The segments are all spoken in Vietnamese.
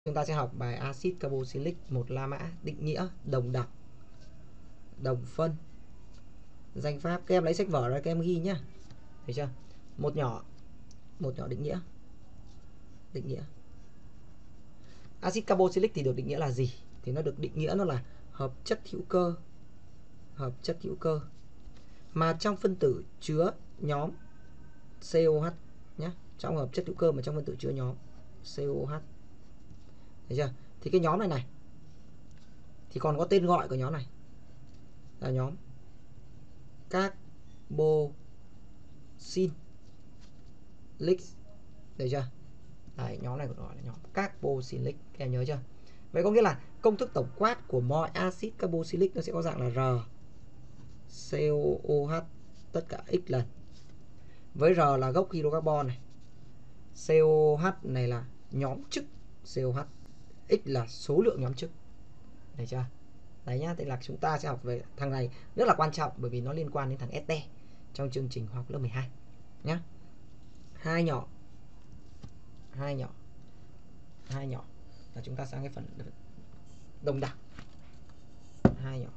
Chúng ta sẽ học bài axit carboxylic một la mã, định nghĩa, đồng đẳng, đồng phân, danh pháp. Các em lấy sách vở ra các em ghi nhá. Thấy chưa? Một nhỏ định nghĩa. Axit carboxylic thì được định nghĩa là gì? Thì nó được định nghĩa nó là hợp chất hữu cơ mà trong phân tử chứa nhóm COH nhé. Trong hợp chất hữu cơ mà trong phân tử chứa nhóm COH. Thấy chưa? Thì cái nhóm này thì còn có tên gọi của nhóm này là nhóm carboxylic. Được chưa? Đấy, nhóm này gọi là nhóm carboxylic. Các em nhớ chưa? Vậy có nghĩa là công thức tổng quát của mọi axit carboxylic nó sẽ có dạng là RCOOH tất cả x lần. Với R là gốc hydrocarbon này, COH này là nhóm chức COH, x là số lượng nhóm chức. Được chưa? Đấy nhá, tức là chúng ta sẽ học về thằng này rất là quan trọng bởi vì nó liên quan đến thằng ST trong chương trình học lớp 12 nhá. Hai nhỏ là chúng ta sang cái phần đồng đẳng. Hai nhỏ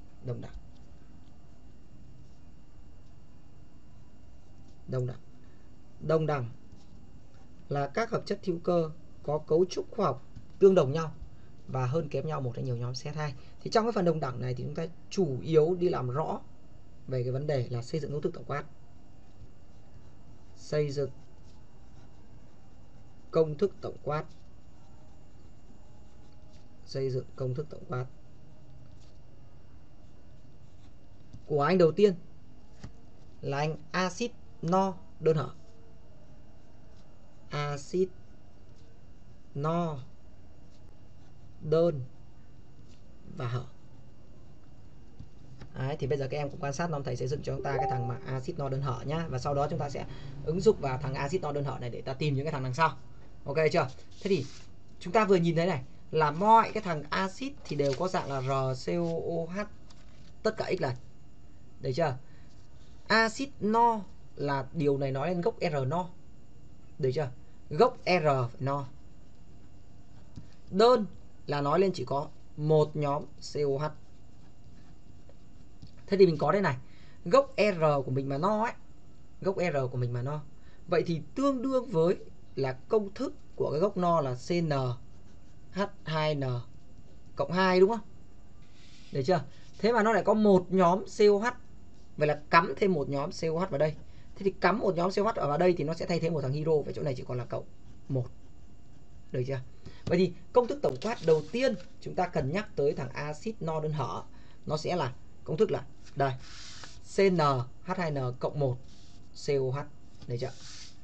đồng đẳng là các hợp chất hữu cơ có cấu trúc khoa học tương đồng nhau và hơn kém nhau một hay nhiều nhóm CH2. Thì trong cái phần đồng đẳng này thì chúng ta chủ yếu đi làm rõ về cái vấn đề là xây dựng công thức tổng quát. Xây dựng công thức tổng quát của anh đầu tiên là anh axit no đơn hở. Axit no đơn và hở. Đấy, thì bây giờ các em cũng quan sát thầy xây dựng cho chúng ta cái thằng mà axit no đơn hở nhá, và sau đó chúng ta sẽ ứng dụng vào thằng axit no đơn hở này để ta tìm những cái thằng đằng sau. Ok chưa? Thế thì chúng ta vừa nhìn thấy này là mọi cái thằng axit thì đều có dạng là RCOOH tất cả x lần. Được chưa? Axit no là điều này nói lên gốc R no. Được chưa? Gốc R phải no. Đơn là nói lên chỉ có một nhóm COH. Thế thì mình có đây này, gốc R của mình mà no ấy, vậy thì tương đương với là công thức của cái gốc no là CnH2n cộng 2 đúng không? Được chưa? Thế mà nó lại có một nhóm COH. Vậy là cắm thêm một nhóm COH vào đây. Thế thì cắm một nhóm COH vào đây thì nó sẽ thay thế một thằng hydro, vậy chỗ này chỉ còn là cộng 1. Được chưa? Vậy thì công thức tổng quát đầu tiên chúng ta cần nhắc tới thằng axit no đơn hở, nó sẽ là công thức là đây, CnH2n cộng 1 COH. Được chưa?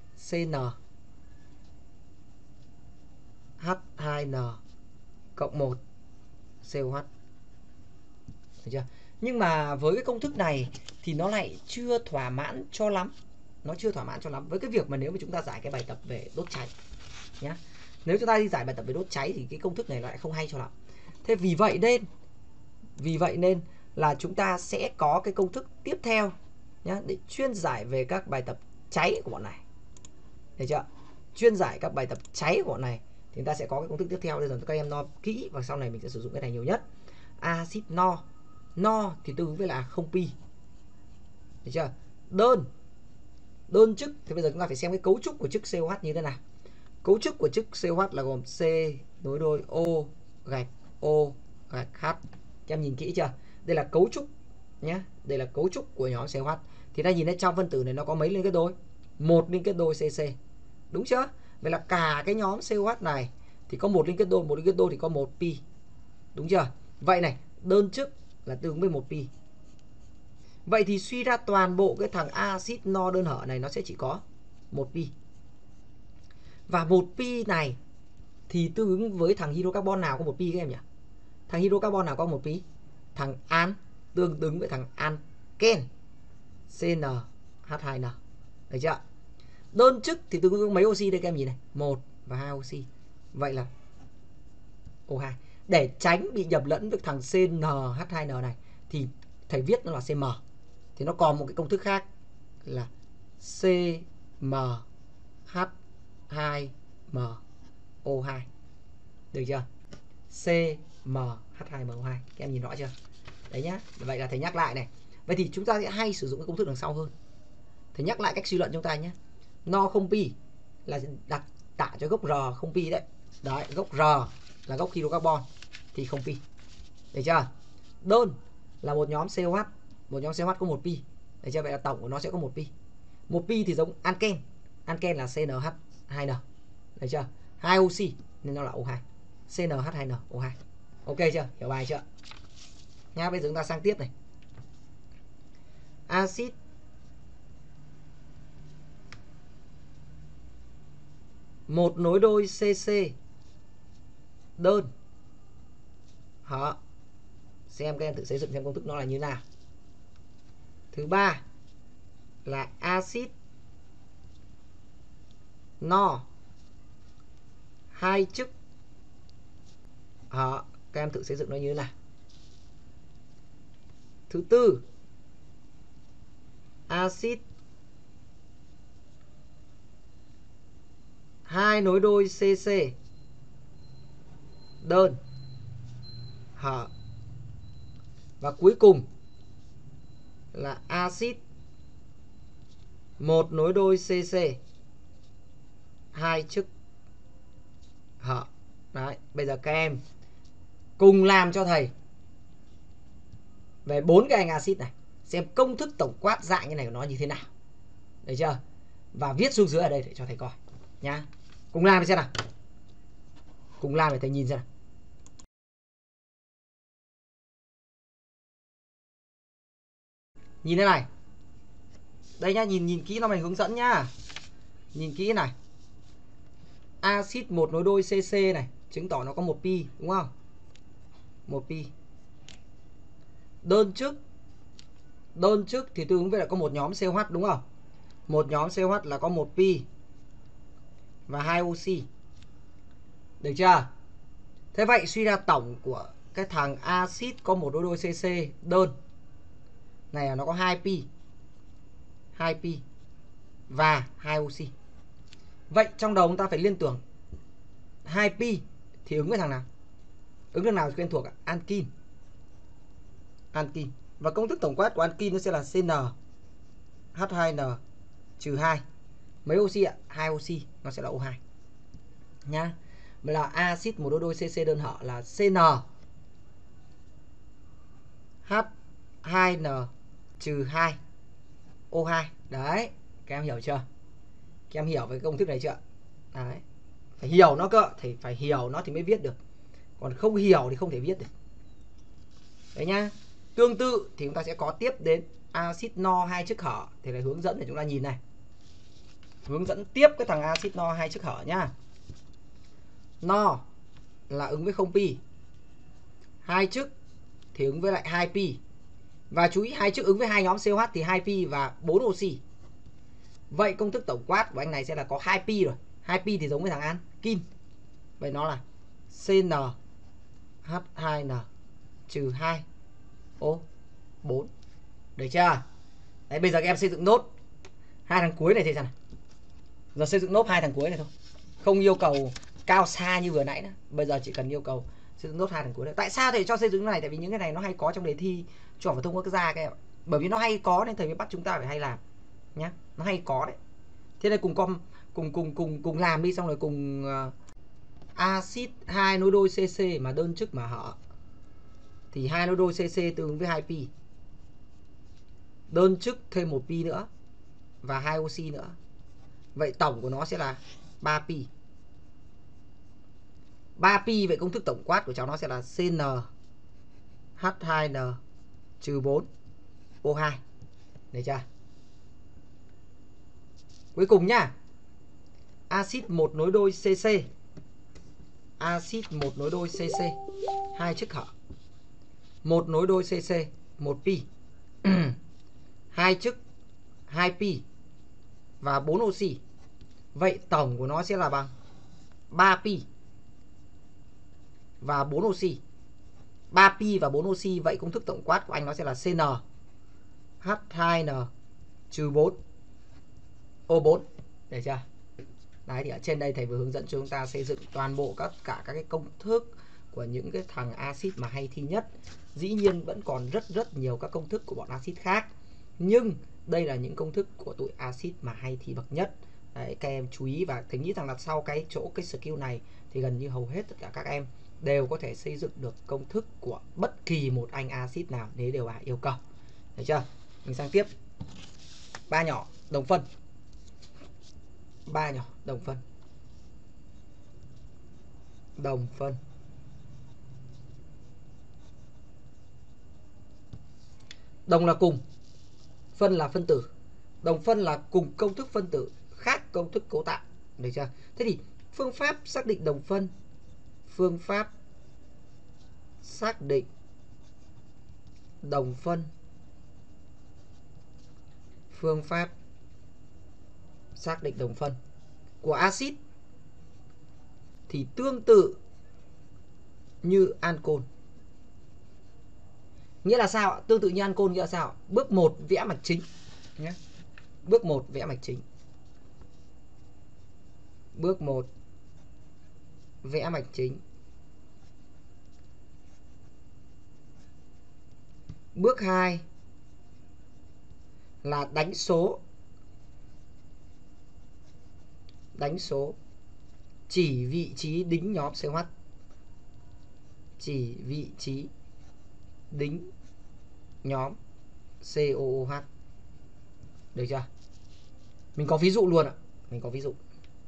CnH2n cộng 1 COH. Được chưa? Nhưng mà với cái công thức này thì nó lại chưa thỏa mãn cho lắm. Với cái việc mà nếu mà chúng ta giải cái bài tập về đốt cháy nhá. Nếu chúng ta đi giải bài tập về đốt cháy thì cái công thức này lại không hay cho lắm. Thế vì vậy nên là chúng ta sẽ có cái công thức tiếp theo nhá, để chuyên giải về các bài tập cháy của bọn này. Được chưa? Chuyên giải các bài tập cháy của bọn này thì chúng ta sẽ có cái công thức tiếp theo. Bây giờ các em no kỹ và sau này mình sẽ sử dụng cái này nhiều nhất. Axit no thì tương ứng với là 0 pi. Được chưa? Đơn chức thì bây giờ chúng ta phải xem cái cấu trúc của chức COH như thế nào. Cấu trúc của chức COH là gồm C nối đôi O gạch H. Các em nhìn kỹ chưa? Đây là cấu trúc nhé. Đây là cấu trúc của nhóm COH. Thì ta nhìn thấy trong phân tử này nó có mấy liên kết đôi? Một liên kết đôi CC. Đúng chưa? Vậy là cả cái nhóm COH này thì có một liên kết đôi thì có 1 pi. Đúng chưa? Vậy này, đơn chức là tương ứng với 1 pi. Vậy thì suy ra toàn bộ cái thằng axit no đơn hở này nó sẽ chỉ có 1 pi. Và 1 pi này thì tương ứng với thằng hydrocarbon nào có 1 pi các em nhỉ? Thằng hydrocarbon nào có 1 pi? Thằng an tương ứng với thằng alken CnH2n. Được chưa? Đơn chức thì tương ứng với mấy oxy đây các em nhìn này, 1 và 2 oxy. Vậy là O2. Để tránh bị nhập lẫn với thằng CnH2n này thì thầy viết nó là Cm. Thì nó còn một cái công thức khác là CmH2MO2. Được chưa? CmH2MO2. Các em nhìn rõ chưa? Đấy nhá. Vậy là thầy nhắc lại này. Vậy thì chúng ta sẽ hay sử dụng cái công thức đằng sau hơn. Thầy nhắc lại cách suy luận chúng ta nhé. No không pi là đặt tạ cho gốc R không pi đấy. Đấy, gốc R là gốc hydrocarbon thì không pi. Được chưa? Đơn là một nhóm COH, một nhóm COH có 1 pi. Được chưa? Vậy là tổng của nó sẽ có 1 pi. 1 pi thì giống anken. Anken là CNH2N. Được chưa? 2 oxy nên nó là O2. CNH2NO2. Ok chưa? Hiểu bài chưa? Nha, bây giờ chúng ta sang tiếp này. Axit một nối đôi CC đơn. Đó. Xem các em tự xây dựng xem công thức nó là như nào. Thứ ba là axit no 2 chức. Đó. Các em tự xây dựng nó như thế nào. Thứ tư axit 2 nối đôi CC đơn. Hở. Và cuối cùng là axit 1 nối đôi CC 2 chức. Hở. Đấy, bây giờ các em cùng làm cho thầy về 4 cái anh axit này, xem công thức tổng quát dạng như này của nó như thế nào. Được chưa? Và viết xuống dưới ở đây để cho thầy coi nhá. Cùng làm xem nào. Cùng làm để thầy nhìn xem nào. Nhìn thế này. Đây nhá, nhìn kỹ nó mình hướng dẫn nhá. Nhìn kỹ này. Axit 1 nối đôi CC này, chứng tỏ nó có 1 pi đúng không? 1 pi. Đơn chức thì tương ứng với là có một nhóm COH đúng không? Một nhóm COH là có 1 pi và 2 oxy. Được chưa? Thế vậy suy ra tổng của cái thằng axit có một nối đôi CC đơn này là nó có 2 pi. 2 pi và 2 oxy. Vậy trong đầu chúng ta phải liên tưởng 2 pi thì ứng với thằng nào? Ứng thằng nào quen thuộc ạ? Ankin. Ankin. Và công thức tổng quát của ankin nó sẽ là CnH2n trừ 2. Mấy oxy ạ? 2 oxy, nó sẽ là O2. Nhá. Vậy là axit một đôi CC đơn hở là CnH2n trừ 2 O2. Đấy, các em hiểu chưa? Các em hiểu về công thức này chưa? Đấy. Phải hiểu nó cơ, thì phải hiểu nó thì mới viết được. Còn không hiểu thì không thể viết được. Đấy nhá. Tương tự thì chúng ta sẽ có tiếp đến axit no 2 chức hở thì là hướng dẫn để chúng ta nhìn này. Hướng dẫn tiếp cái thằng axit no 2 chức hở nhá. No là ứng với 0 pi. 2 chức thì ứng với lại 2 pi. Và chú ý 2 chức ứng với hai nhóm COH thì 2 pi và 4 oxy. Vậy công thức tổng quát của anh này sẽ là có 2 pi rồi. 2 pi thì giống với thằng ankin. Vậy nó là CnH2n trừ 2 O4. Được chưa? Đấy, bây giờ các em xây dựng nốt hai thằng cuối này thế nào. Giờ xây dựng nốt hai thằng cuối này thôi. Không yêu cầu cao xa như vừa nãy nữa. Bây giờ chỉ cần yêu cầu xây dựng nốt hai thằng cuối này. Tại sao thầy cho xây dựng này? Tại vì những cái này nó hay có trong đề thi Trung học phổ thông quốc gia các em. Bởi vì nó hay có nên thầy mới bắt chúng ta phải hay làm nhá. Nó hay có đấy. Thế này cùng làm đi, xong rồi cùng axit 2 nối đôi CC mà đơn chức mà hở thì 2 nối đôi CC tương ứng với 2 pi. Đơn chức thêm 1 pi nữa và 2 oxy nữa. Vậy tổng của nó sẽ là 3 pi. 3 pi, vậy công thức tổng quát của cháu nó sẽ là CnH2n trừ 4 O2. Được chưa? Cuối cùng nhá. Axit 1 nối đôi CC. Axit 1 nối đôi CC 2 chức hở. 1 nối đôi CC 1 pi. 2 chức 2 pi và 4 oxy. Vậy tổng của nó sẽ là bằng 3 pi và 4 oxy. 3 pi và 4 oxy. Vậy công thức tổng quát của anh nó sẽ là CnH2n trừ 4 O4. Được chưa? Đấy, thì ở trên đây thầy vừa hướng dẫn cho chúng ta xây dựng toàn bộ cả các cái công thức của những cái thằng axit mà hay thi nhất. Dĩ nhiên vẫn còn rất nhiều các công thức của bọn axit khác, nhưng đây là những công thức của tụi axit mà hay thi bậc nhất. Đấy, các em chú ý, và thầy nghĩ rằng là sau cái skill này thì gần như hầu hết tất cả các em đều có thể xây dựng được công thức của bất kỳ một anh axit nào nếu đều yêu cầu. Được chưa? Mình sang tiếp. 3 nhỏ đồng phân. 3 nhỏ đồng phân. Đồng phân. Đồng là cùng, phân là phân tử. Đồng phân là cùng công thức phân tử, khác công thức cấu tạo. Được chưa? Thế thì phương pháp xác định đồng phân. Phương pháp xác định đồng phân. Phương pháp xác định đồng phân của axit thì tương tự như ancol. Nghĩa là sao ạ? Tương tự như ancol nghĩa là sao? Bước 1 vẽ mạch chính nhé. Bước 1 vẽ mạch chính. Bước 1 vẽ mạch chính. Bước 2 là đánh số. Đánh số chỉ vị trí đính nhóm COH. Chỉ vị trí đính nhóm COOH. Được chưa? Mình có ví dụ luôn ạ. Mình có ví dụ.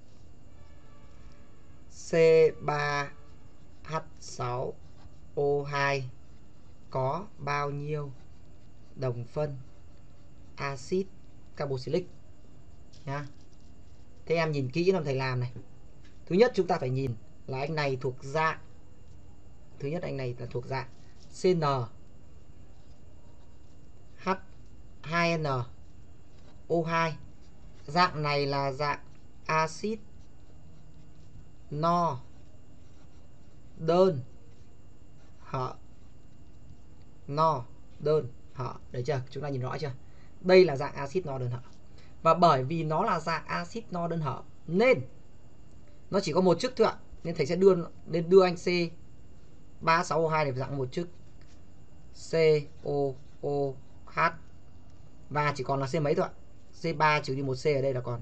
C3H6O2 có bao nhiêu đồng phân axit carboxylic nhá. Thế em nhìn kỹ làm thầy làm này. Thứ nhất chúng ta phải nhìn là anh này thuộc dạng. Thứ nhất anh này là thuộc dạng CnH2n O2. Dạng này là dạng axit no đơn hở. No đơn hở. Được chưa? Chúng ta nhìn rõ chưa? Đây là dạng axit no đơn hở. Và bởi vì nó là dạng axit no đơn hở nên nó chỉ có một chức thôi ạ. Nên thầy sẽ đưa anh C3H6O2 này dạng một chức COOH. Và chỉ còn là C mấy thôi ạ. C3 trừ đi một C ở đây là còn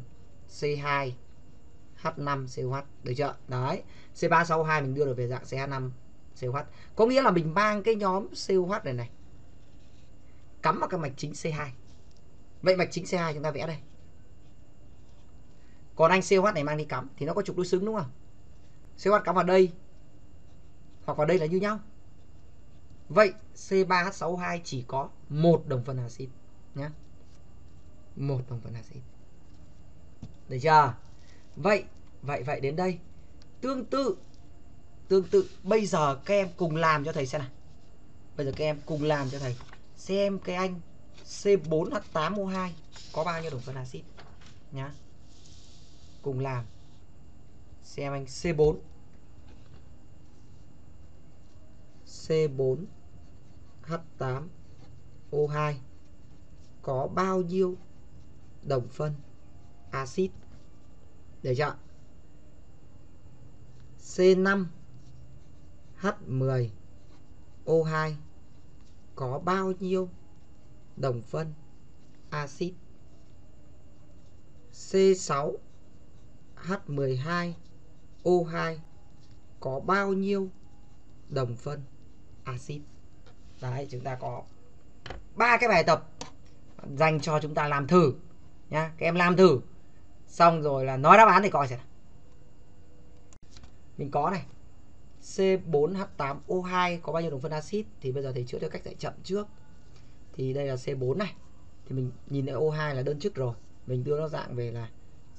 C2H5COH. Được chưa? Đấy. C3H6O2 mình đưa được về dạng CH5COH. Có nghĩa là mình mang cái nhóm COH này cắm vào cái mạch chính C2. Vậy mạch chính C2 chúng ta vẽ đây. Còn anh COH này mang đi cắm thì nó có trục đối xứng đúng không? COH cắm vào đây hoặc vào đây là như nhau. Vậy C3H6O2 chỉ có một đồng phân axit nhé. Một đồng phân axit. Được chưa? Vậy đến đây tương tự bây giờ các em cùng làm cho thầy xem nào. Bây giờ các em cùng làm cho thầy xem cái anh C4H8O2 có bao nhiêu đồng phân axit nhá. Cùng làm xem anh C4H8O2 có bao nhiêu đồng phân axit. Được chưa? C5H10O2 có bao nhiêu đồng phân axit. C6H12O2 có bao nhiêu đồng phân axit. Đấy, chúng ta có 3 cái bài tập dành cho chúng ta làm thử nhá. Các em làm thử xong rồi là nói đáp án thì coi xem. Mình có này, C4H8O2 có bao nhiêu đồng phân axit. Thì bây giờ thầy chữa theo cách dạy chậm trước. Thì đây là C4 này. Thì mình nhìn thấy O2 là đơn chức rồi. Mình đưa nó dạng về là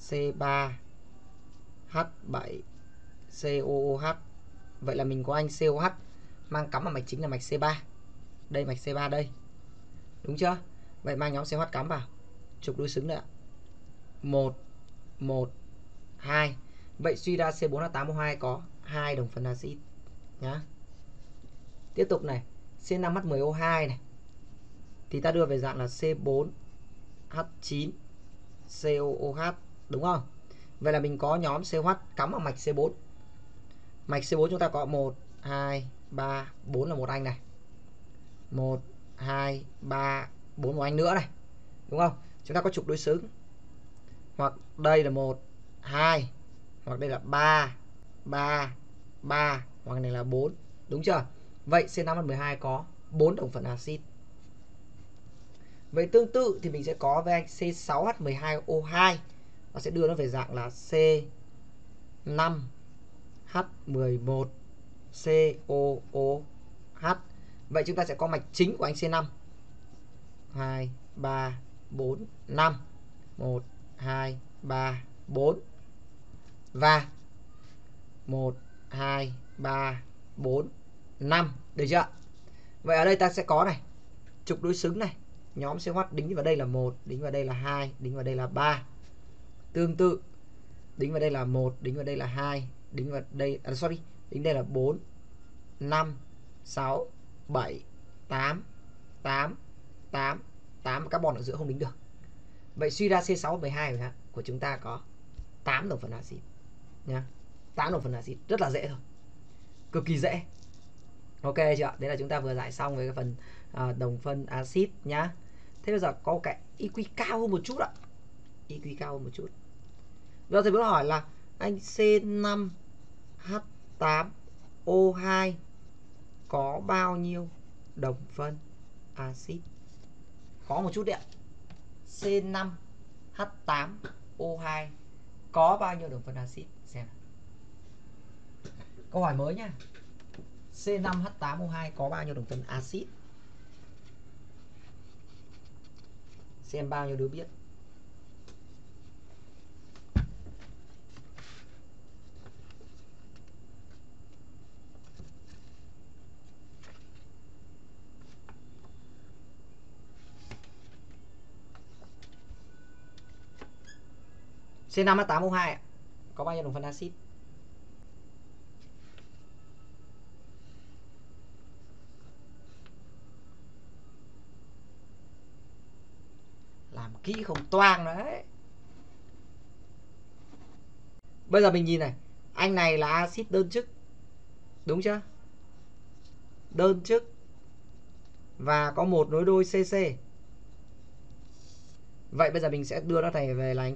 C3H7COOH. Vậy là mình có anh COH mang cắm vào mạch chính là mạch C3. Đây mạch C3 đây. Đúng chưa? Vậy mang nhóm COH cắm vào. Trục đối xứng đấy ạ. 1, 1, 2. Vậy suy ra C4H8O2 có 2 đồng phân axit nhá. Tiếp tục này, C5H10O2 này. Thì ta đưa về dạng là C4H9COOH đúng không? Vậy là mình có nhóm CH cắm vào mạch C4. Mạch C4 chúng ta có 1, 2, 3, 4 là một anh này. 1, 2, 3, 4 một anh nữa này. Đúng không? Chúng ta có trục đối xứng. Hoặc đây là 1, 2, hoặc đây là 3, 3, 3, hoặc này là 4. Đúng chưa? Vậy C5H12 có 4 đồng phần axit. Vậy tương tự thì mình sẽ có với anh C6H12O2. Nó sẽ đưa nó về dạng là C5H11COOH. Vậy chúng ta sẽ có mạch chính của anh C5. 2, 3, 4, 5. 1, 2, 3, 4. Và 1, 2, 3, 4, 5. Được chưa? Vậy ở đây ta sẽ có này, trục đối xứng này. Nhóm CH đính vào đây là 1, đính vào đây là 2, đính vào đây là 3. Tương tự, đính vào đây là 1, đính vào đây là 2, đính vào đây đính đây là 4, 5, 6, 7, 8, 8, 8, 8, carbon ở giữa không đính được. Vậy suy ra C6H12 của chúng ta có 8 đồng phần axit nhá. 8 đồng phần axit rất là dễ thôi. Cực kỳ dễ. Ok chưa? Đấy là chúng ta vừa giải xong với cái phần đồng phân axit nhá. Thế bây giờ có cái IQ cao hơn một chút ạ. IQ cao hơn một chút. Bây giờ thầy muốn hỏi là anh C5H8O2 có bao nhiêu đồng phân axit? Có một chút đấy ạ. C5H8O2 có bao nhiêu đồng phân axit? Xem. Câu hỏi mới nhá. C5H8O2 có bao nhiêu đồng phân axit? Xem bao nhiêu đứa biết. C5H8O2 có bao nhiêu đồng phân axit? Làm kỹ không toang đấy. Bây giờ mình nhìn này, anh này là axit đơn chức. Đúng chưa? Đơn chức và có một nối đôi CC. Vậy bây giờ mình sẽ đưa nó này về là anh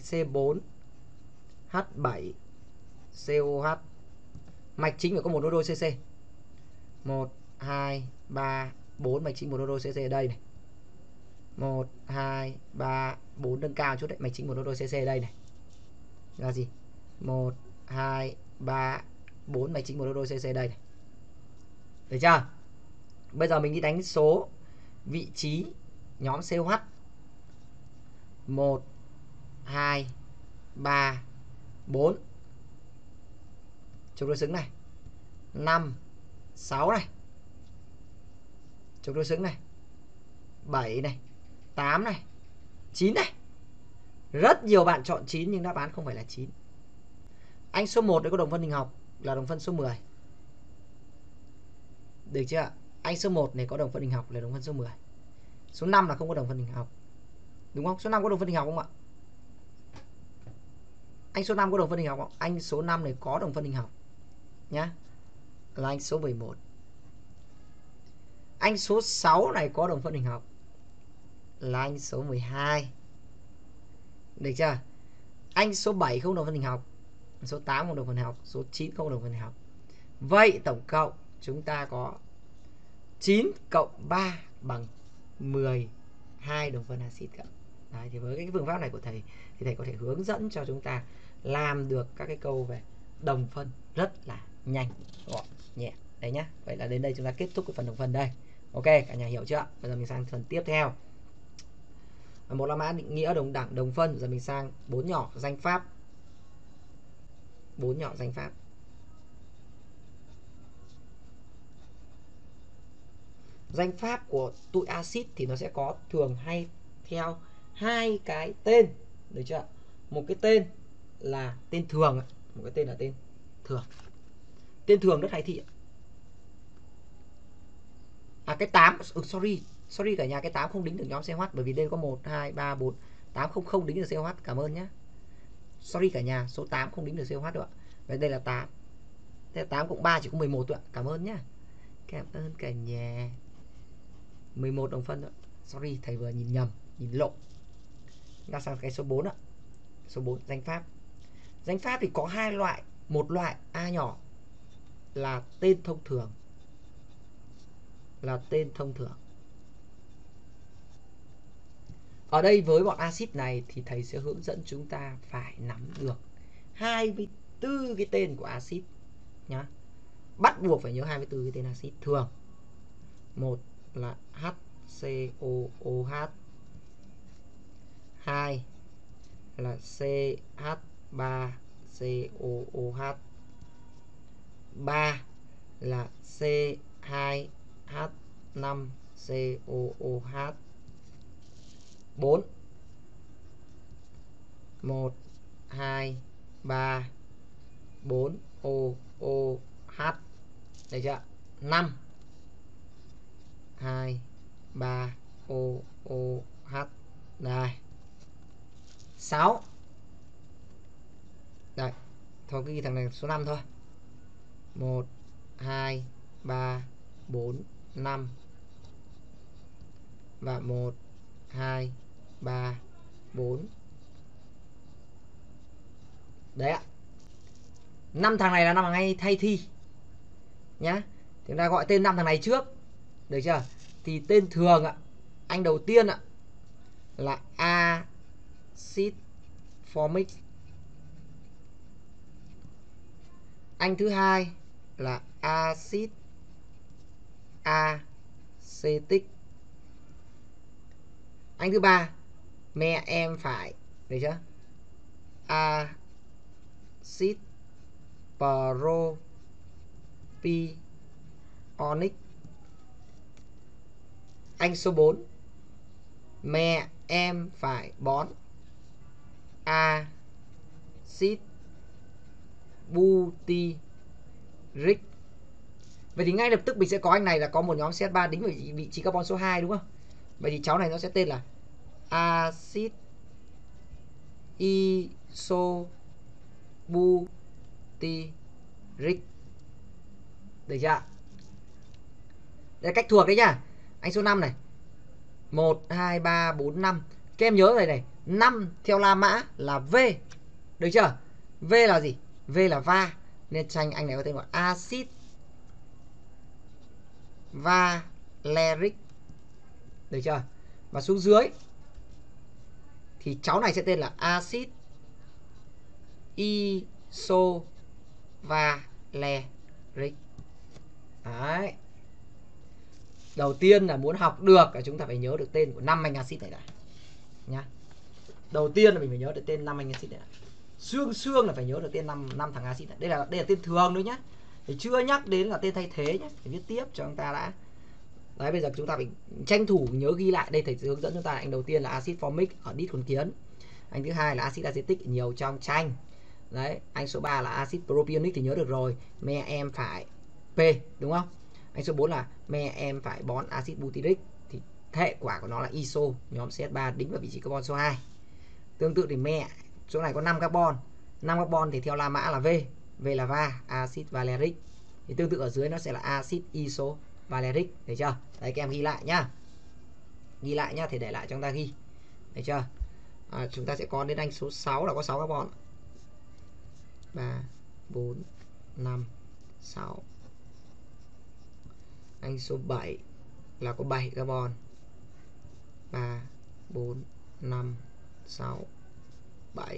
C4H7COH. Mạch chính phải có một nối đôi CC. 1, 2, 3, 4. Mạch chính một nối đôi CC ở đây này. 1, 2, 3, 4. Nâng cao chút đấy. Mạch chính một nối đôi CC ở đây này. Là gì? 1, 2, 3, 4. Mạch chính một nối đôi CC ở đây này. Được chưa? Bây giờ mình đi đánh số vị trí nhóm COH. 1, 2, 3, 4. Trục đối xứng này. 5, 6 này. Trục đối xứng này. 7 này, 8 này, 9 này. Rất nhiều bạn chọn 9 nhưng đáp án không phải là 9. Anh số 1 đấy có đồng phân hình học là đồng phân số 10. Được chưa? Anh số 1 này có đồng phân hình học là đồng phân số 10. Số 5 là không có đồng phân hình học. Đúng không? Số 5 có đồng phân hình học không ạ? Anh số 5 có đồng phân hình học không? Anh số 5 này có đồng phân hình học nhá. Là anh số 11. Anh số 6 này có đồng phân hình học là anh số 12. Được chưa? Anh số 7 không đồng phân hình học, số 8 không đồng phân hình học, số 9 không đồng phân hình học. Vậy tổng cộng chúng ta có 9 cộng 3 bằng 12 đồng phân axit cả. Đấy, thì với cái phương pháp này của thầy thì thầy có thể hướng dẫn cho chúng ta làm được các cái câu về đồng phân rất là nhanh, gọn, nhẹ. Đấy nhá. Vậy là đến đây chúng ta kết thúc cái phần đồng phân đây. Ok, cả nhà hiểu chưa? Bây giờ mình sang phần tiếp theo. Một là mã định nghĩa đồng đẳng đồng phân. Giờ mình sang 4 nhỏ danh pháp. 4 nhỏ danh pháp. Danh pháp của tụi axit thì nó sẽ có thường hay theo hai cái tên. Được chưa? Một cái tên là tên thường, một cái tên là tên thường. Tên thường rất hay thị. Cái 8, sorry cả nhà, cái 8 không đính được nhóm CH bởi vì đây có 1 2 3 4, 8 không đính được CH, cảm ơn nhé. Sorry cả nhà, số 8 không đính được COH đâu ạ. Vậy đây là 8. Thế là 8 cộng 3 chỉ có 11 thôi ạ. Cảm ơn nhá. Cảm ơn cả nhà. 11 đồng phân thôi. Sorry, thầy vừa nhìn nhầm, nhìn lộn. Ta sang cái số 4 ạ. Số 4 danh pháp. Danh pháp thì có hai loại, một loại A nhỏ là tên thông thường. Là tên thông thường. Ở đây với bọn axit này thì thầy sẽ hướng dẫn chúng ta phải nắm được 24 cái tên của axit nhá. Bắt buộc phải nhớ 24 cái tên axit thường. Một là HCOOH, 2 là CH3COOH, 3 là C2H5COOH, 4 1 2 3 4 OOH. Được chưa? 5 2 3 OOH. Đây. 6. Đây. Thôi cứ ghi thằng này số 5 thôi. 1 2 3 4 5 và 1 2 3 4. Đấy ạ. 5 thằng này là 5 thằng hay thay thi nhá. Chúng ta gọi tên 5 thằng này trước. Được chưa? Thì tên thường ạ, anh đầu tiên ạ là acid formic. Anh thứ hai là acid acetic. Anh thứ ba mẹ em phải, được chưa? Acid propionic. Anh số 4 mẹ em phải bón acid butyric. Vậy thì ngay lập tức mình sẽ có anh này là có một nhóm CH3 đính vào vị trí carbon số 2 đúng không? Vậy thì cháu này nó sẽ tên là acid isobutyric. Được chưa? Đây là cách thuộc đấy nhá. Anh số 5 này. 1 2 3 4 5. Các em nhớ rồi này, 5 theo La Mã là V. Được chưa? V là gì? V là va. Nên tranh anh này có tên gọi acid valeric. Được chưa? Và xuống dưới thì cháu này sẽ tên là acid isovaleric. Đấy. Đầu tiên là muốn học được là chúng ta phải nhớ được tên của 5 anh axit này đã nhá. Đầu tiên là mình phải nhớ được tên 5 anh axit này đã. Xương là phải nhớ được tên 5 thằng axit này. Đây là tên thường thôi nhá. Thì chưa nhắc đến là tên thay thế nhé. Phải viết tiếp cho chúng ta đã. Đấy, bây giờ chúng ta phải tranh thủ nhớ ghi lại. Đây thầy hướng dẫn chúng ta. Anh đầu tiên là acid formic ở đít con kiến. Anh thứ hai là acid acetic nhiều trong chanh. Đấy, anh số 3 là acid propionic thì nhớ được rồi. Mẹ em phải P đúng không? Anh số 4 là mẹ em phải bón acid butyric thì hệ quả của nó là iso, nhóm CH3 đính vào vị trí carbon số 2. Tương tự thì mẹ chỗ này có 5 carbon. 5 carbon thì theo La Mã là V. V là va, acid valeric. Thì tương tự ở dưới nó sẽ là acid isovaleric, được chưa? Đấy các em ghi lại nhá. Ghi lại nhá, thì để lại cho chúng ta ghi. Được chưa? Chúng ta sẽ có đến anh số 6 là có 6 carbon. 3 4 5 6. Anh số 7 là có 7 carbon. 3 4 5 6 7.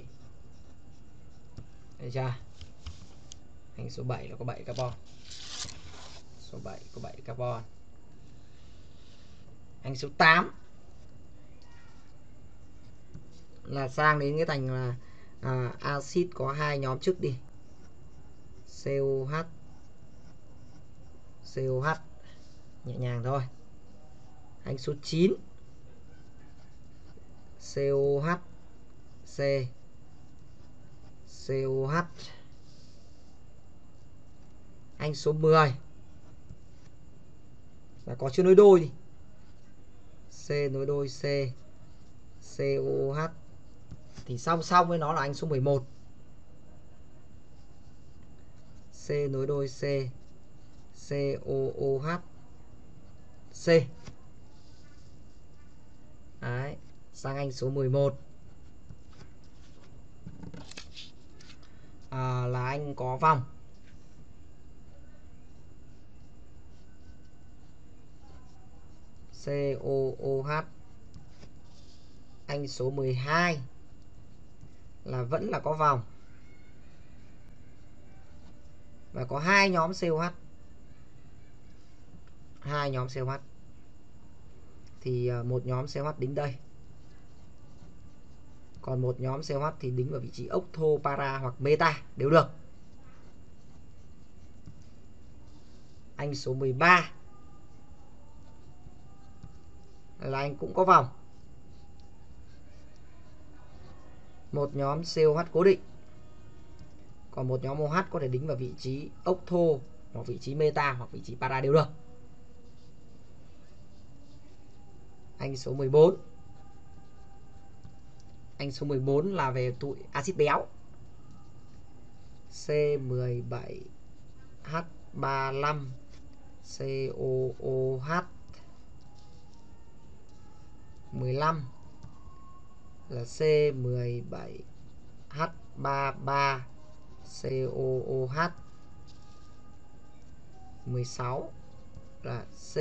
Được chưa? Anh số 7 là có 7 carbon. Số 7 có 7 carbon. Anh số 8 là sang đến cái thành là axit có 2 nhóm trước đi. COH. COH nhẹ nhàng thôi. Anh số 9 COH C COH. Anh số 10 là có chưa nối đôi đi. C nối đôi C COH. Thì song song với nó là anh số 11 C nối đôi C, COOH, C. Đấy, sang anh số 11. Là anh có vòng. COOH. Anh số 12 là vẫn là có vòng và có hai nhóm COH. Hai nhóm COH. Thì một nhóm COH đính đây. Còn một nhóm COH thì đính vào vị trí octo, para hoặc meta đều được. Anh số 13 là anh cũng có vòng. Một nhóm COH cố định. Còn một nhóm OH có thể đính vào vị trí octo hoặc vị trí meta hoặc vị trí para đều được. Anh số 14. Anh số 14 là về tụi axit béo. C17H35 COOH 15 là C17H33 COOH 16 là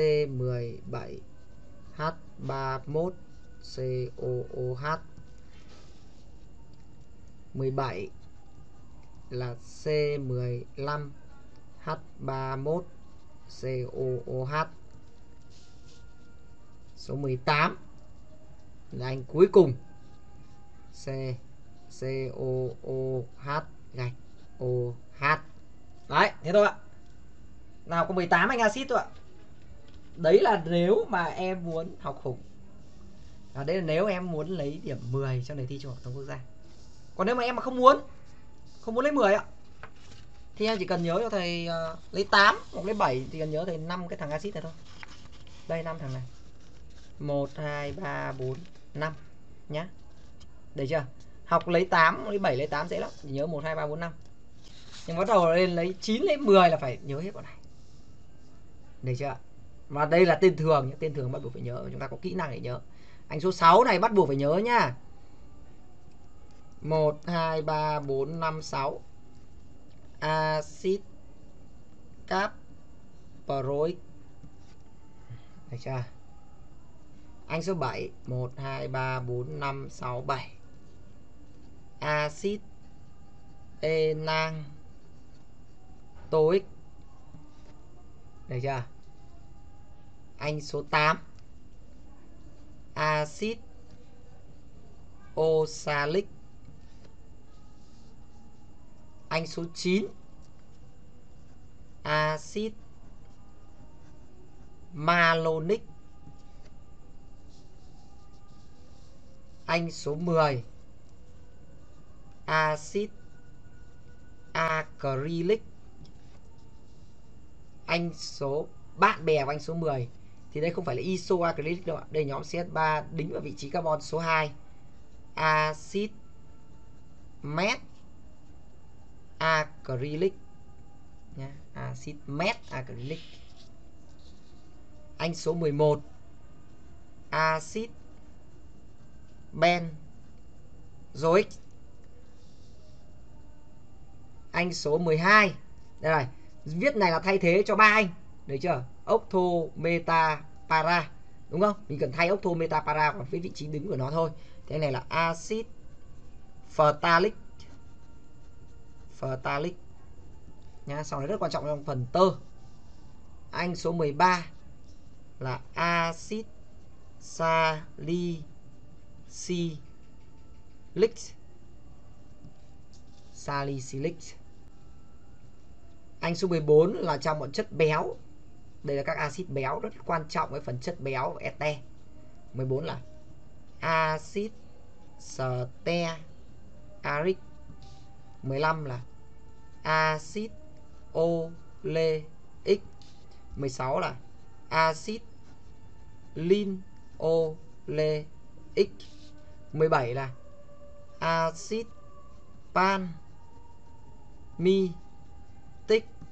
C17H31 COOH 17 là C15H31 COOH. Số 18 là anh cuối cùng, COOH gạch OH. Đấy, thế thôi ạ. Nào có 18 anh axit thôi ạ. Đấy là nếu mà em muốn học khủng. Đây là nếu em muốn lấy điểm 10 trong đề thi Trung học phổ thông quốc gia. Còn nếu mà em mà không muốn lấy 10 ạ, thì em chỉ cần nhớ cho thầy lấy 8 hoặc lấy 7 thì cần nhớ thầy 5 cái thằng axit này thôi. Đây 5 thằng này. 1 2 3 4 5 nhá. Được chưa? Học lấy 8, lấy 7, lấy 8 dễ lắm, chỉ nhớ 1 2 3 4 5. Nhưng bắt đầu lên lấy 9, lấy 10 là phải nhớ hết bọn này. Được chưa? Và đây là tên thường, tên thường bắt buộc phải nhớ, chúng ta có kỹ năng để nhớ. Anh số 6 này bắt buộc phải nhớ nhá. 1 2 3 4 5 6. Axit caproic. Được chưa? Anh số 7, 1 2 3 4 5 6 7. Axit enantoic. Được chưa? Anh số 8, axit oxalic. Anh số 9, axit malonic. Anh số 10, axit acrylic. Anh số bạn bè của anh số 10 thì đây không phải là isoacrylic đâu ạ. Đây nhóm CH3 đính vào vị trí carbon số 2, axit met acrylic nhá, axit met acrylic. Anh số 11, axit benzoic. Anh số 12, đây này, viết này là thay thế cho ba anh, được chưa? Octo, meta, para, đúng không? Mình cần thay octo, meta, para vào với vị trí đứng của nó thôi. Thế anh này là axit phthalate. Phthalate nhá, sau này rất quan trọng trong phần tơ. Anh số 13 là axit salicylic. Salicylic. Anh số 14 là trong bọn chất béo. Đây là các axit béo rất quan trọng với phần chất béo và ete. 14 là axit stearic. 15 là axit oleic. 16 là axit linoleic. 17 là axit palmitic.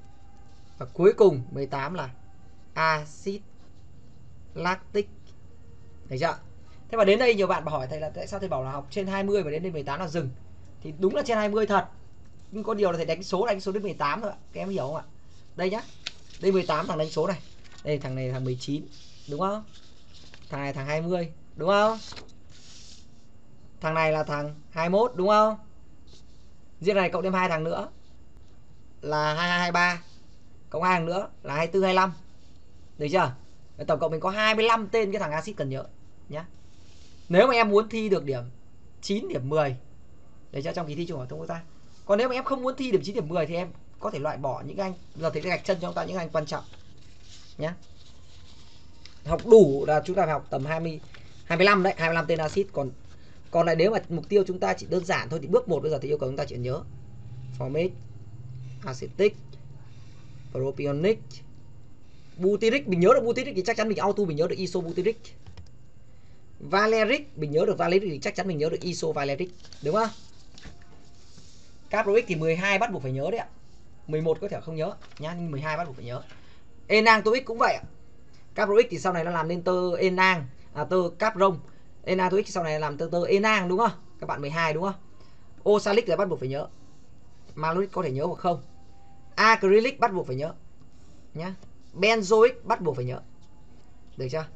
Và cuối cùng 18 là axit lactic. Thấy chưa? Thế mà đến đây nhiều bạn hỏi thầy là tại sao thầy bảo là học trên 20 và đến đây 18 là dừng. Thì đúng là trên 20 thật. Nhưng có điều là thầy đánh số đến 18 thôi ạ. Các em hiểu không ạ? Đây nhá. Đây 18 thằng đánh số này. Đây thằng này thằng 19, đúng không? Thằng này thằng 20, đúng không? Thằng này là thằng 21, đúng không? Riêng này cộng thêm 2 thằng nữa là 22, 23. Cộng 2 thằng nữa là 24, 25. Được chưa? Tổng cộng mình có 25 tên cái thằng axit cần nhớ nhá. Nếu mà em muốn thi được điểm 9, điểm 10 để cho trong kỳ thi Trung học phổ thông quốc gia. Còn nếu mà em không muốn thi điểm 9, điểm 10 thì em có thể loại bỏ những anh, giờ thầy sẽ gạch chân cho chúng ta những anh quan trọng nhá. Học đủ là chúng ta phải học tầm 20, 25 đấy, 25 tên axit. Còn lại nếu mà mục tiêu chúng ta chỉ đơn giản thôi thì bước 1 bây giờ thì yêu cầu chúng ta chỉ nhớ formic, acetic, propionic, butyric. Mình nhớ được butyric thì chắc chắn mình auto mình nhớ được isobutyric. Valeric mình nhớ được valeric thì chắc chắn mình nhớ được isovaleric, đúng không? Caproic thì 12 bắt buộc phải nhớ đấy ạ. 11 có thể không nhớ nhá, nhưng 12 bắt buộc phải nhớ. Enantioic cũng vậy ạ. Caproic thì sau này nó làm nên tơ enang, tơ capron. Enantioic sau này làm tơ enang, đúng không? Các bạn 12 đúng không? Oxalic là bắt buộc phải nhớ. Malonic có thể nhớ hoặc không. Acrylic bắt buộc phải nhớ nhá. Benzoic bắt buộc phải nhớ. Được chưa?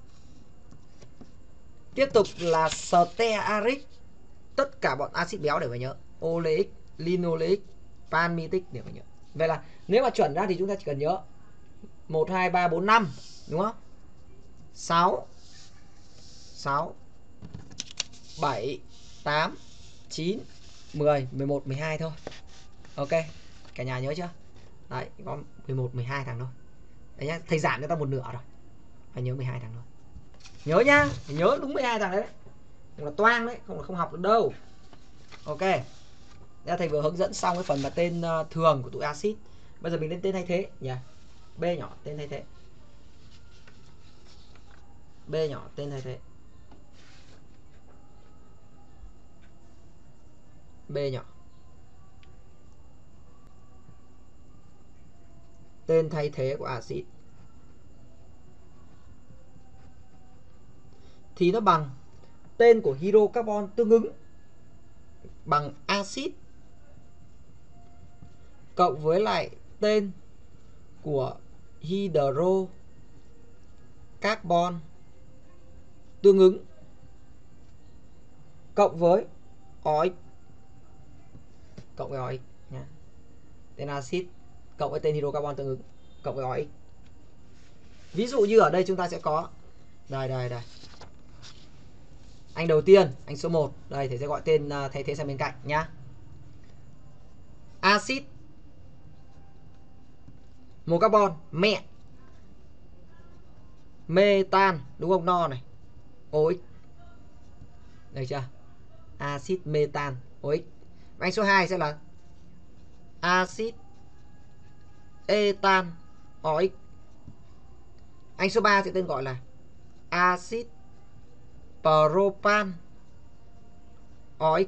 Tiếp tục là stearic. Tất cả bọn axit béo đều phải nhớ. Oleic, linoleic, palmitic đều phải nhớ. Vậy là nếu mà chuẩn ra thì chúng ta chỉ cần nhớ 1, 2, 3, 4, 5, đúng không? 6, 7, 8, 9, 10, 11, 12 thôi. Ok, cả nhà nhớ chưa? Đấy, có 11, 12 thằng thôi. Đấy nhá, thầy giảm cho ta một nửa rồi. Phải nhớ 12 thằng thôi. Nhớ nhá, phải nhớ đúng 12 thằng đấy. Không là toang đấy, không là không học được đâu. Ok. Đây thầy vừa hướng dẫn xong cái phần mà tên thường của tụi axit. Bây giờ mình lên tên thay thế nhỉ. B nhỏ tên thay thế. B nhỏ tên thay thế. B nhỏ. Tên thay thế của axit thì nó bằng tên của hydrocarbon tương ứng bằng axit cộng với lại tên của hydrocarbon tương ứng cộng với OX. Cộng với OX nhá. Tên axit cộng với tên hydrocarbon tương ứng cộng với OX. Ví dụ như ở đây chúng ta sẽ có đây. Anh đầu tiên, anh số 1, đây thầy sẽ gọi tên thay thế sang bên cạnh nhá. Axit một carbon mẹ metan, đúng không? No này. OX. Được chưa? Axit metan OX. Anh số 2 sẽ là axit etan OX. Anh số 3 sẽ tên gọi là axit propan OX.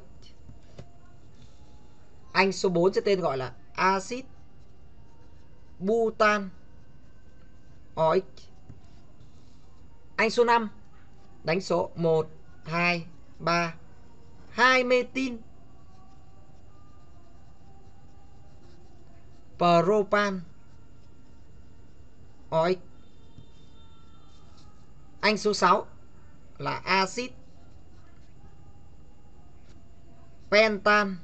Anh số 4 sẽ tên gọi là axit butan OX. Anh số 5 đánh số 1, 2, 3 2 metin propan OX. Anh số 6 là axit pentan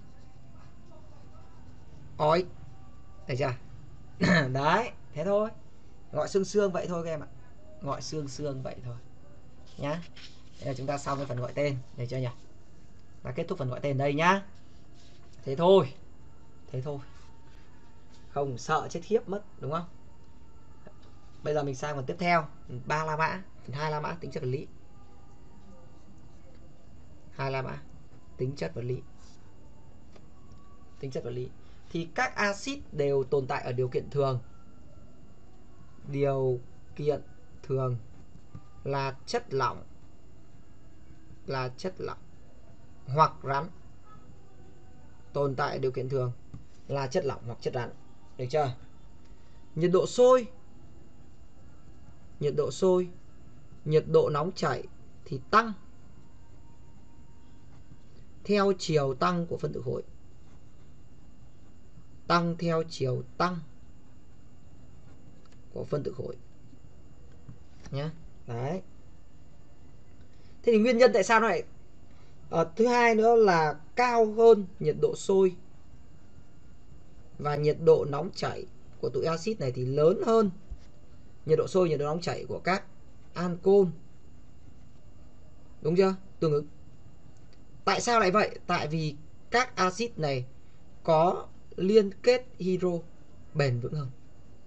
OX. Được chưa? Đấy, thế thôi. Gọi xương vậy thôi các em ạ. Gọi xương vậy thôi nhá. Thế là chúng ta xong cái phần gọi tên, được chưa nhỉ? Và kết thúc phần gọi tên đây nhá. Thế thôi. Không sợ chết khiếp mất, đúng không? Bây giờ mình sang phần tiếp theo, 3 la mã, phần 2 la mã tính chất vật lý. 2 la mã tính chất vật lý. Tính chất vật lý thì các axit đều tồn tại ở điều kiện thường. Điều kiện thường là chất lỏng, hoặc rắn. Tồn tại điều kiện thường là chất lỏng hoặc chất rắn. Được chưa? nhiệt độ sôi, nhiệt độ nóng chảy thì tăng theo chiều tăng của phân tử khối. Tăng theo chiều tăng của phân tử khối nhé. Đấy. Thế thì nguyên nhân tại sao nó lại thứ hai nữa là cao hơn nhiệt độ sôi và nhiệt độ nóng chảy của tụi axit này thì lớn hơn nhiệt độ sôi, nhiệt độ nóng chảy của các ancol. Đúng chưa? Tương ứng. Tại sao lại vậy? Tại vì các axit này có liên kết hydro bền vững hơn.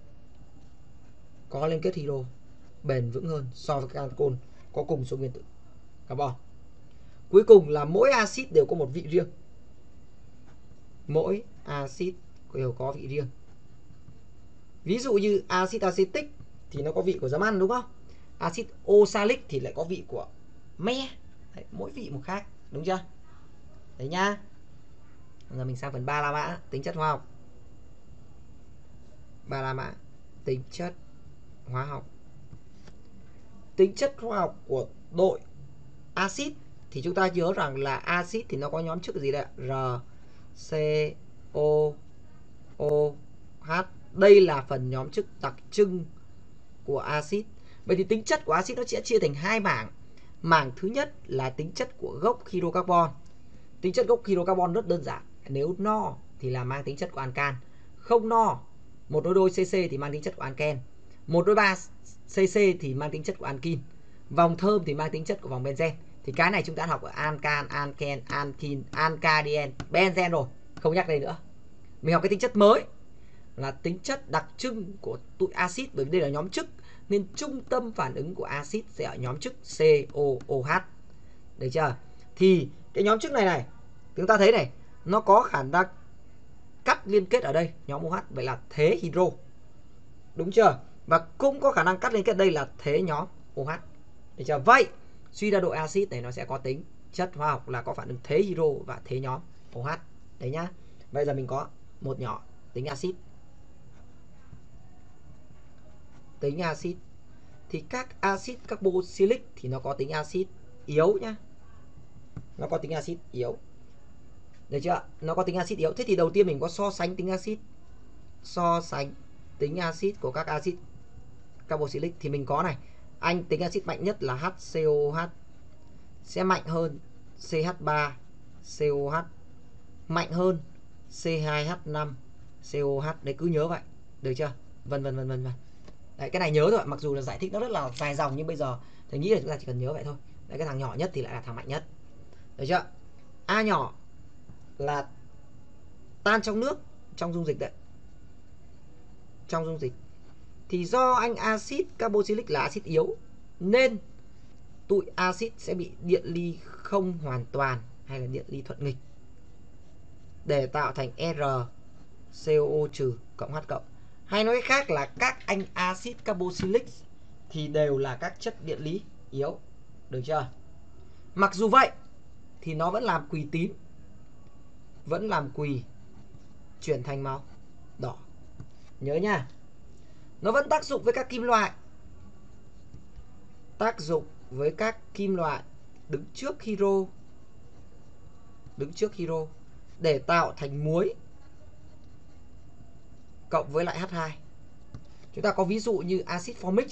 Có liên kết hydro bền vững hơn so với các ancol có cùng số nguyên tử carbon. Cuối cùng là mỗi axit đều có một vị riêng. Mỗi axit đều có vị riêng. Ví dụ như axit acetic thì nó có vị của giấm ăn đúng không? Axit oxalic thì lại có vị của me. Đấy, mỗi vị một khác, đúng chưa? Đấy nhá. Giờ mình sang phần 3 la mã, tính chất hóa học. 3 la mã, tính chất hóa học. Tính chất hóa học của đội axit thì chúng ta nhớ rằng là axit thì nó có nhóm chức gì đấy? R, C, O, O, H. Đây là phần nhóm chức đặc trưng của axit. Vậy thì tính chất của axit nó sẽ chia thành hai mảng. Mảng thứ nhất là tính chất của gốc hydrocarbon. Tính chất gốc hydrocarbon rất đơn giản. Nếu no thì là mang tính chất của alcan. Không no, 1 đối đôi CC thì mang tính chất của alken. 1 đối 3 CC thì mang tính chất của alkin. Vòng thơm thì mang tính chất của vòng benzen. Thì cái này chúng ta học ở alcan, alken, alkin, alkadien, benzen rồi, không nhắc đây nữa. Mình học cái tính chất mới là tính chất đặc trưng của tụi axit, bởi vì đây là nhóm chức nên trung tâm phản ứng của axit sẽ ở nhóm chức COOH. Được chưa? Thì cái nhóm chức này chúng ta thấy này, nó có khả năng cắt liên kết ở đây nhóm OH, vậy là thế hydro. Đúng chưa? Và cũng có khả năng cắt liên kết đây là thế nhóm OH. Được chưa? Vậy suy ra độ axit này nó sẽ có tính chất hóa học là có phản ứng thế hydro và thế nhóm OH. Đấy nhá. Bây giờ mình có một nhỏ tính axit. Tính axit thì các axit carboxylic thì nó có tính axit yếu nhá. Nó có tính axit yếu. Được chưa? Nó có tính axit yếu. Thế thì đầu tiên mình có so sánh tính axit. So sánh tính axit của các axit carboxylic thì mình có này, anh tính axit mạnh nhất là HCOH sẽ mạnh hơn CH3COH, mạnh hơn C2H5COH. Đấy, cứ nhớ vậy. Được chưa? Vân vân. Đấy, cái này nhớ thôi, mặc dù là giải thích nó rất là dài dòng nhưng bây giờ thầy nghĩ là chúng ta chỉ cần nhớ vậy thôi. Đấy, cái thằng nhỏ nhất thì lại là thằng mạnh nhất. Được chưa? A nhỏ là tan trong nước, trong dung dịch đấy. Trong dung dịch thì do anh axit carboxylic là axit yếu nên tụi axit sẽ bị điện ly không hoàn toàn hay là điện ly thuận nghịch để tạo thành RCOO trừ cộng H cộng. Hay nói khác là các anh axit carboxylic thì đều là các chất điện lý yếu. Được chưa? Mặc dù vậy thì nó vẫn làm quỳ tím, vẫn làm quỳ chuyển thành màu đỏ. Nhớ nha. Nó vẫn tác dụng với các kim loại. Tác dụng với các kim loại đứng trước hydro. Đứng trước hydro để tạo thành muối cộng với lại H2. Chúng ta có ví dụ như axit formic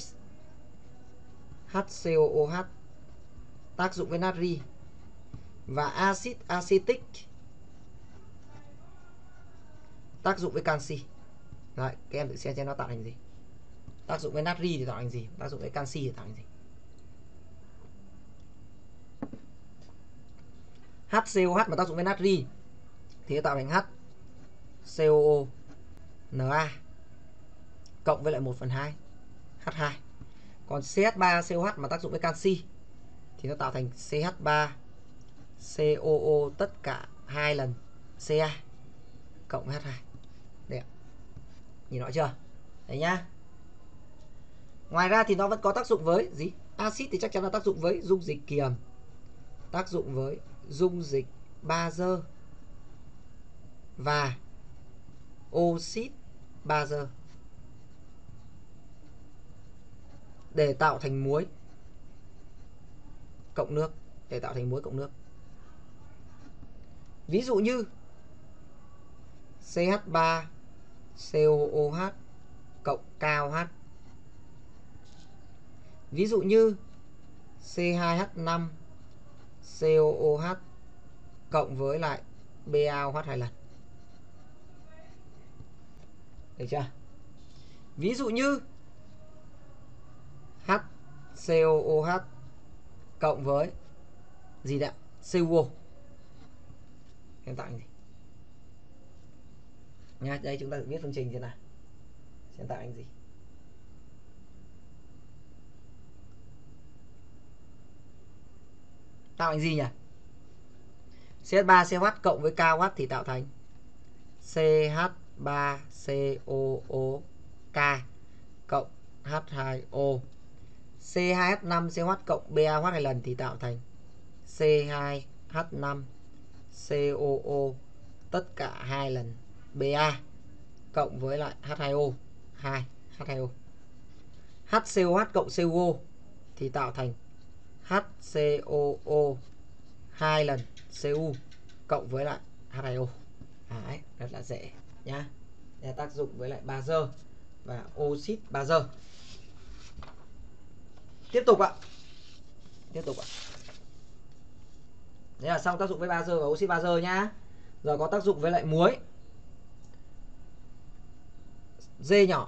HCOOH tác dụng với natri và axit acetic tác dụng với canxi. Đấy, các em tự xem nó tạo thành gì. Tác dụng với natri thì tạo thành gì, tác dụng với canxi thì tạo thành gì. HCOH mà tác dụng với natri thì tạo thành HCOO-Na cộng với lại 1/2 H2. Còn CH3COH mà tác dụng với canxi thì nó tạo thành CH3COO tất cả 2 lần Ca cộng với H2. Đấy ạ. Nhìn rõ chưa? Đấy nhá. Ngoài ra thì nó vẫn có tác dụng với gì? Axit thì chắc chắn là tác dụng với dung dịch kiềm, tác dụng với dung dịch bazơ và oxit bazơ. để tạo thành muối cộng nước, để tạo thành muối cộng nước. Ví dụ như CH3COOH cộng KOH. Ví dụ như C2H5COOH cộng với lại BaOH 2 lần. Được chưa? Ví dụ như HCOOH cộng với gì đấy? CuO. Hiện tại gì? Nha, đây chúng ta viết phương trình thế nào. Hiện tại gì? Tạo thành gì nhỉ? CH3COH cộng với KOH thì tạo thành CH3COOK cộng H2O. C2H5COH cộng BaOH 2 lần thì tạo thành C2H5COO tất cả 2 lần Ba cộng với lại H2O 2 H2O. HCOH cộng CuO thì tạo thành HCOO 2 lần Cu cộng với lại H2O. Đấy, rất là dễ nhá. Đây là tác dụng với lại bazơ và oxit bazơ. Tiếp tục ạ. Tiếp tục ạ. Đấy là xong tác dụng với bazơ và oxit bazơ nhá. Giờ có tác dụng với lại muối. D nhỏ.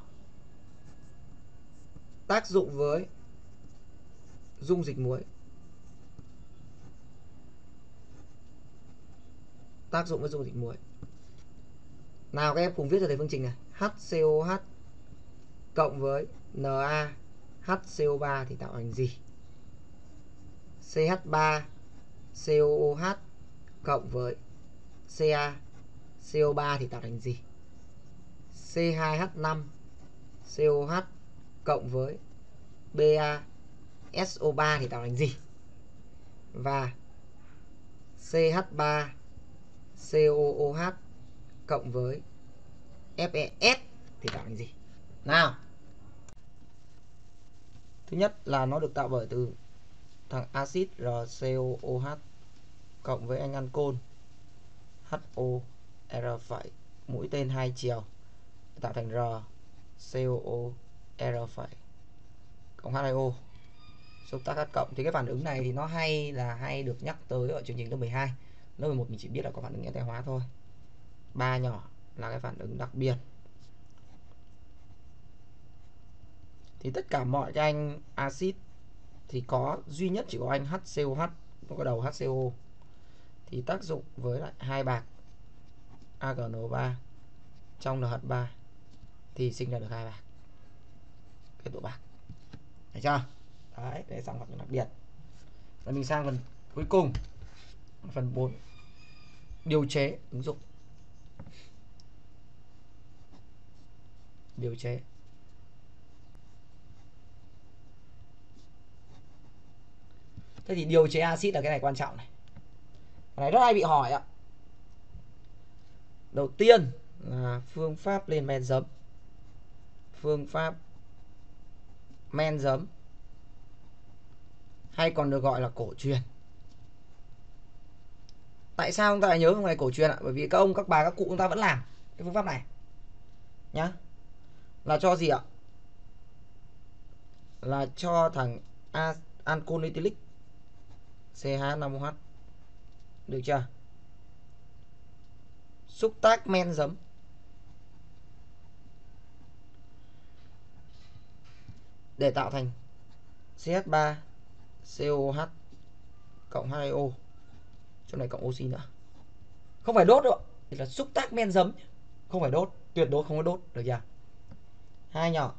Tác dụng với dung dịch muối. Tác dụng với dung dịch muối. Nào các em cùng viết cho thầy phương trình này. HCOH cộng với NaHCO3 thì tạo thành gì? CH3COOH cộng với CaCO3 thì tạo thành gì? C2H5COH cộng với BaSO3 thì tạo thành gì? Và CH3COOH cộng với FeS thì tạo thành gì? Nào. Thứ nhất là nó được tạo bởi từ thằng axit RCOOH cộng với anh ancol HOR', mũi tên hai chiều tạo thành RCOOR' cộng H2O xúc tác H cộng. Thì cái phản ứng này thì nó hay được nhắc tới ở chương trình lớp 12. Lớp 11 mình chỉ biết là có phản ứng enzyme hóa thôi. Ba nhỏ là cái phản ứng đặc biệt. Thì tất cả mọi cái anh axit thì có duy nhất chỉ có anh HCOH, nó có đầu HCO thì tác dụng với lại hai bạc AgNO3 trong NH3 thì sinh ra được hai bạc, kết tụ bạc. Thấy chưa? Đấy, để xong hoạt động đặc biệt. Rồi mình sang phần cuối cùng, phần 4, điều chế ứng dụng. Điều chế. Thế thì điều chế axit là cái này quan trọng này. Cái này rất hay bị hỏi ạ. Đầu tiên là phương pháp lên men giấm. Phương pháp men giấm hay còn được gọi là cổ truyền. Tại sao chúng ta lại nhớ phương này cổ truyền ạ? Bởi vì các ông, các bà, các cụ chúng ta vẫn làm cái phương pháp này nhá. Là cho gì ạ? Là cho thằng ancol ethylic CH5OH. Được chưa? Xúc tác men giấm để tạo thành CH3COOH cộng H2O. Chỗ này cộng oxy nữa. Không phải đốt đâu. Thì là xúc tác men giấm, không phải đốt, tuyệt đối không có đốt, được chưa? Hai nhỏ.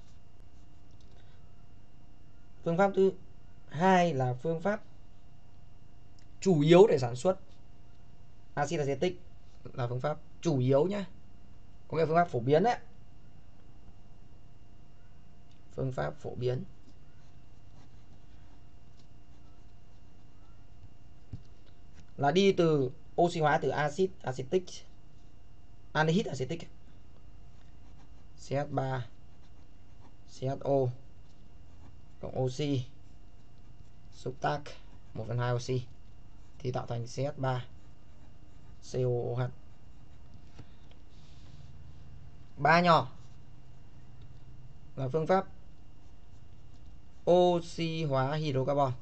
Phương pháp thứ hai là phương pháp chủ yếu để sản xuất axit acetic, là phương pháp chủ yếu nhé, có nghĩa phương pháp phổ biến đấy. Phương pháp phổ biến là đi từ oxy hóa từ axit acetic, anhydride acetic, CH3 CHO cộng oxy xúc tác 1/2 oxy thì tạo thành CH3 COOH. 3 nhỏ là phương pháp oxy hóa hydrocarbon.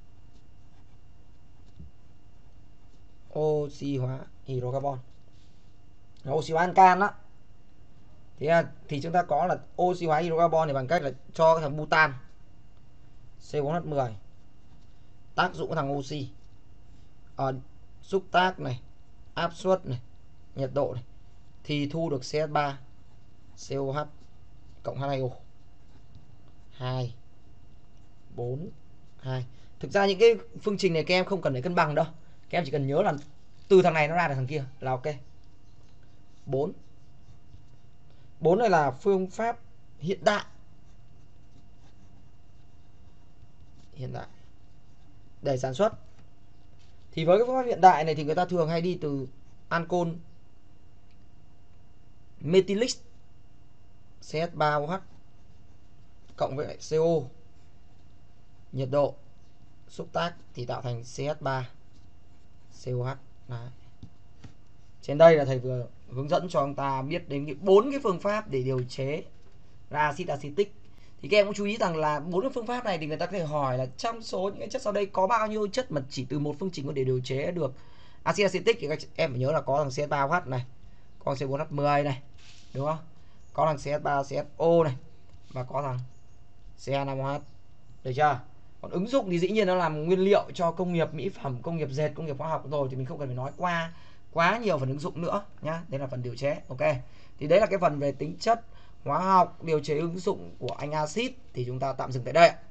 Oxy hóa hydrocarbon, oxy hóa ancan đó. Thì chúng ta có là oxy hóa hydrocarbon thì bằng cách là cho cái thằng butan C4H10 tác dụng thằng oxy ở xúc tác này, áp suất này, nhiệt độ này thì thu được CH3 COH cộng H2O 2 4 2. Thực ra những cái phương trình này các em không cần phải cân bằng đâu. Các em chỉ cần nhớ là từ thằng này nó ra được thằng kia là ok. 4 này là phương pháp hiện đại. Để sản xuất. Thì với cái phương pháp hiện đại này thì người ta thường hay đi từ ancol methylic CH3OH cộng với lại CO, nhiệt độ, xúc tác thì tạo thành CH3 COH. Đấy. Trên đây là thầy vừa hướng dẫn cho ông ta biết đến 4 cái phương pháp để điều chế ra axit acetic. Thì các em cũng chú ý rằng là 4 cái phương pháp này thì người ta có thể hỏi là trong số những cái chất sau đây có bao nhiêu chất mà chỉ từ một phương trình có thể điều chế được axit acetic, thì các em phải nhớ là có thằng CH3OH này, có thằng C4H10 này, đúng không? Có thằng CH3CSO này và có thằng CH5OH. Được chưa? Còn ứng dụng thì dĩ nhiên nó làm nguyên liệu cho công nghiệp mỹ phẩm, công nghiệp dệt, công nghiệp hóa học rồi thì mình không cần phải nói qua quá nhiều phần ứng dụng nữa nhá. Đây là phần điều chế. Ok. Thì đấy là cái phần về tính chất hóa học, điều chế ứng dụng của anh axit thì chúng ta tạm dừng tại đây ạ.